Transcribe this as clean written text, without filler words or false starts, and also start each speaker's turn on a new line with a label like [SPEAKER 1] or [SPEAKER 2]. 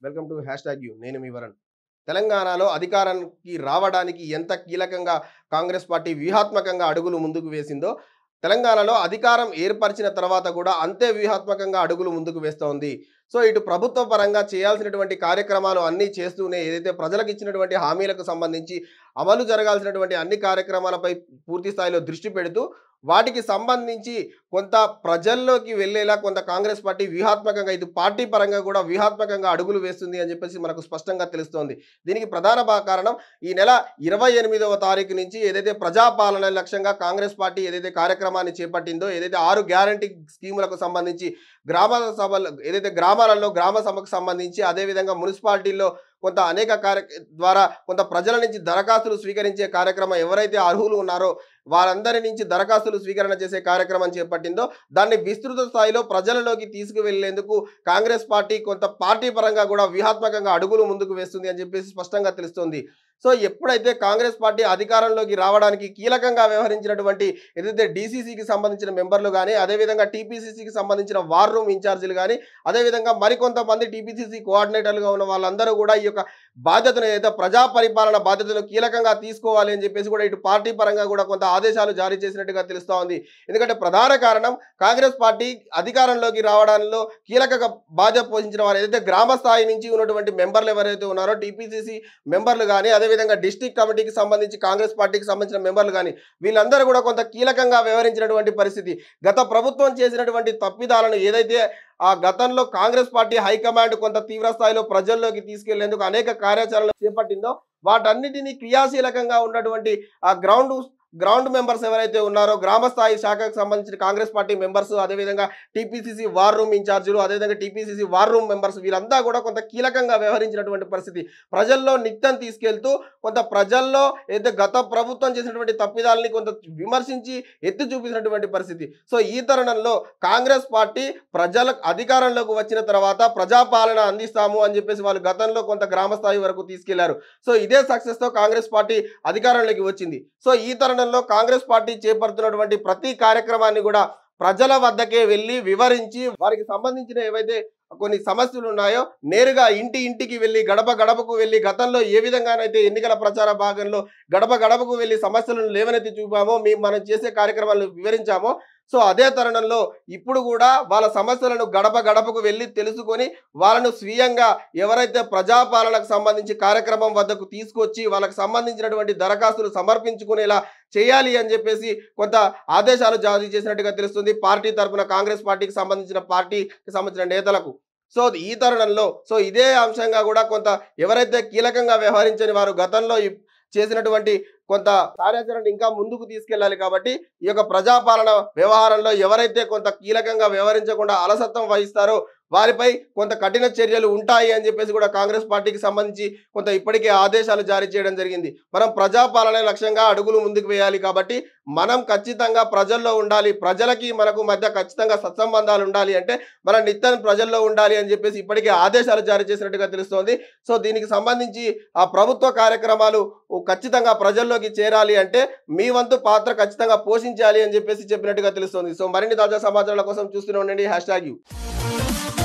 [SPEAKER 1] Welcome to #you నేను మీ వరణ్. తెలంగాణలో అధికారానికి రావడానికి ఎంత కీలకంగా కాంగ్రెస్ పార్టీ వ్యూహాత్మకంగా అడుగులు ముందుకు వేసిందో, తెలంగాణలో అధికారం ఏర్పరిచిన తర్వాత కూడా అంతే వ్యూహాత్మకంగా అడుగులు ముందుకు వేస్తోంది. సో, ఇటు ప్రభుత్వ పరంగా చేయాల్సినటువంటి కార్యక్రమాలు అన్నీ చేస్తూనే ఏదైతే ప్రజలకు ఇచ్చినటువంటి హామీలకు సంబంధించి అమలు జరగాల్సినటువంటి అన్ని కార్యక్రమాలపై పూర్తి స్థాయిలో దృష్టి పెడుతూ, వాటికి సంబంధించి కొంత ప్రజల్లోకి వెళ్ళేలా కొంత కాంగ్రెస్ పార్టీ వ్యూహాత్మకంగా ఇటు పార్టీ పరంగా కూడా వ్యూహాత్మకంగా అడుగులు వేస్తుంది అని చెప్పేసి మనకు స్పష్టంగా తెలుస్తోంది. దీనికి ప్రధాన కారణం ఈ నెల 28వ తారీఖు నుంచి ఏదైతే ప్రజాపాలన లక్ష్యంగా కాంగ్రెస్ పార్టీ ఏదైతే కార్యక్రమాన్ని చేపట్టిందో, ఏదైతే 6 గ్యారంటీ స్కీములకు సంబంధించి గ్రామ సభలు ఏదైతే గ్రామాలలో గ్రామ సభకు సంబంధించి, అదేవిధంగా మున్సిపాలిటీల్లో కొంత అనేక ద్వారా కొంత ప్రజల నుంచి దరఖాస్తులు స్వీకరించే కార్యక్రమం ఎవరైతే అర్హులు ఉన్నారో వారందరి నుంచి దరఖాస్తులు స్వీకరణ చేసే కార్యక్రమం చేపట్టిందో, దాన్ని విస్తృత స్థాయిలో ప్రజలలోకి తీసుకువెళ్లేందుకు కాంగ్రెస్ పార్టీ కొంత పార్టీ పరంగా కూడా వ్యూహాత్మకంగా అడుగులు ముందుకు వేస్తుంది అని చెప్పేసి స్పష్టంగా తెలుస్తోంది. సో, ఎప్పుడైతే కాంగ్రెస్ పార్టీ అధికారంలోకి రావడానికి కీలకంగా వ్యవహరించినటువంటి ఏదైతే డీసీసీకి సంబంధించిన మెంబర్లు కానీ, అదేవిధంగా టీపీసీసీకి సంబంధించిన వార్ రూమ్ ఇన్ఛార్జీలు కానీ, అదేవిధంగా మరికొంతమంది టీపీసీసీ కోఆర్డినేటర్లుగా ఉన్న వాళ్ళందరూ కూడా ఈ యొక్క బాధ్యతను ఏదైతే ప్రజా పరిపాలన బాధ్యతను కీలకంగా తీసుకోవాలి అని చెప్పేసి కూడా ఇటు పార్టీ పరంగా కూడా కొంత ఆదేశాలు జారీ చేసినట్టుగా తెలుస్తూ ఉంది. ఎందుకంటే ప్రధాన కారణం కాంగ్రెస్ పార్టీ అధికారంలోకి రావడంలో కీలక బాధ్యత పోషించిన వారు ఏదైతే గ్రామ స్థాయి నుంచి ఉన్నటువంటి మెంబర్లు ఎవరైతే ఉన్నారో టీపీసీసీ మెంబర్లు కానీ, అదేవిధంగా డిస్ట్రిక్ట్ కమిటీకి సంబంధించి కాంగ్రెస్ పార్టీకి సంబంధించిన మెంబర్లు కానీ, వీళ్ళందరూ కూడా కొంత కీలకంగా వ్యవహరించినటువంటి పరిస్థితి. గత ప్రభుత్వం చేసినటువంటి తప్పిదాలను ఏదైతే ఆ గతంలో కాంగ్రెస్ పార్టీ హైకమాండ్ కొంత తీవ్ర స్థాయిలో ప్రజల్లోకి తీసుకెళ్లేందుకు అనేక కార్యాచరణలు చేపట్టిందో, వాటన్నిటినీ క్రియాశీలకంగా ఉన్నటువంటి ఆ గ్రౌండ్ మెంబర్స్ ఎవరైతే ఉన్నారో, గ్రామ స్థాయి శాఖకు సంబంధించిన కాంగ్రెస్ పార్టీ మెంబర్స్, అదేవిధంగా టీపీసీసీ వార్ రూమ్ ఇన్ఛార్జీలు, అదేవిధంగా టీపీసీసీ వార్ రూమ్ మెంబర్స్, వీరంతా కూడా కొంత కీలకంగా వ్యవహరించినటువంటి పరిస్థితి. ప్రజల్లో నిత్యం తీసుకెళ్తూ కొంత ప్రజల్లో ఏదైతే గత ప్రభుత్వం చేసినటువంటి తప్పిదాలని కొంత విమర్శించి ఎత్తి చూపించినటువంటి పరిస్థితి. సో, ఈ తరుణంలో కాంగ్రెస్ పార్టీ ప్రజలకు అధికారంలోకి వచ్చిన తర్వాత ప్రజాపాలన అందిస్తాము అని చెప్పేసి వాళ్ళు గతంలో కొంత గ్రామ స్థాయి వరకు తీసుకెళ్లారు. సో, ఇదే సక్సెస్ తో కాంగ్రెస్ పార్టీ అధికారంలోకి వచ్చింది. సో, ఈ తరుణంలో కాంగ్రెస్ పార్టీ చేపడుతున్నటువంటి ప్రతి కార్యక్రమాన్ని కూడా ప్రజల వద్దకే వెళ్ళి వివరించి, వారికి సంబంధించిన ఏవైతే కొన్ని సమస్యలు ఉన్నాయో నేరుగా ఇంటికి వెళ్ళి, గడప గడపకు వెళ్ళి, గతంలో ఏ విధంగానైతే ఎన్నికల ప్రచార భాగంలో గడప గడపకు వెళ్ళి సమస్యలను లేవనెత్తి చూపామో, మనం చేసే కార్యక్రమాలను వివరించామో, సో అదే తరుణంలో ఇప్పుడు కూడా వాళ్ళ సమస్యలను గడప గడపకు వెళ్ళి తెలుసుకొని వాళ్ళను స్వీయంగా ఎవరైతే ప్రజాపాలనకు సంబంధించి కార్యక్రమం వద్దకు తీసుకొచ్చి వాళ్ళకు సంబంధించినటువంటి దరఖాస్తులు సమర్పించుకునేలా చేయాలి అని చెప్పేసి కొంత ఆదేశాలు జారీ చేసినట్టుగా తెలుస్తుంది పార్టీ తరఫున కాంగ్రెస్ పార్టీకి సంబంధించిన నేతలకు. సో, ఈ తరుణంలో ఇదే అంశంగా కూడా కొంత ఎవరైతే కీలకంగా వ్యవహరించని వారు గతంలో చేసినటువంటి కొంత కార్యాచరణ ఇంకా ముందుకు తీసుకెళ్లాలి. కాబట్టి ఈ యొక్క ప్రజాపాలన వ్యవహారంలో ఎవరైతే కొంత కీలకంగా వ్యవహరించకుండా అలసత్వం వహిస్తారో వారిపై కొంత కఠిన చర్యలు ఉంటాయి అని చెప్పేసి కూడా కాంగ్రెస్ పార్టీకి సంబంధించి కొంత ఇప్పటికే ఆదేశాలు జారీ చేయడం జరిగింది. మనం ప్రజాపాలన లక్ష్యంగా అడుగులు ముందుకు వేయాలి కాబట్టి మనం ఖచ్చితంగా ప్రజల్లో ఉండాలి, ప్రజలకి మనకు మధ్య ఖచ్చితంగా సత్సంబంధాలు ఉండాలి అంటే మనం నిత్యం ప్రజల్లో ఉండాలి అని చెప్పేసి ఇప్పటికే ఆదేశాలు జారీ చేసినట్టుగా తెలుస్తోంది. సో, దీనికి సంబంధించి ఆ ప్రభుత్వ కార్యక్రమాలు ఖచ్చితంగా ప్రజల్లోకి చేరాలి అంటే మీ వంతు పాత్ర ఖచ్చితంగా పోషించాలి అని చెప్పేసి చెప్పినట్టుగా తెలుస్తోంది. సో, మరిన్ని తాజా సమాచారాల కోసం చూస్తూనే ఉండండి #యూ.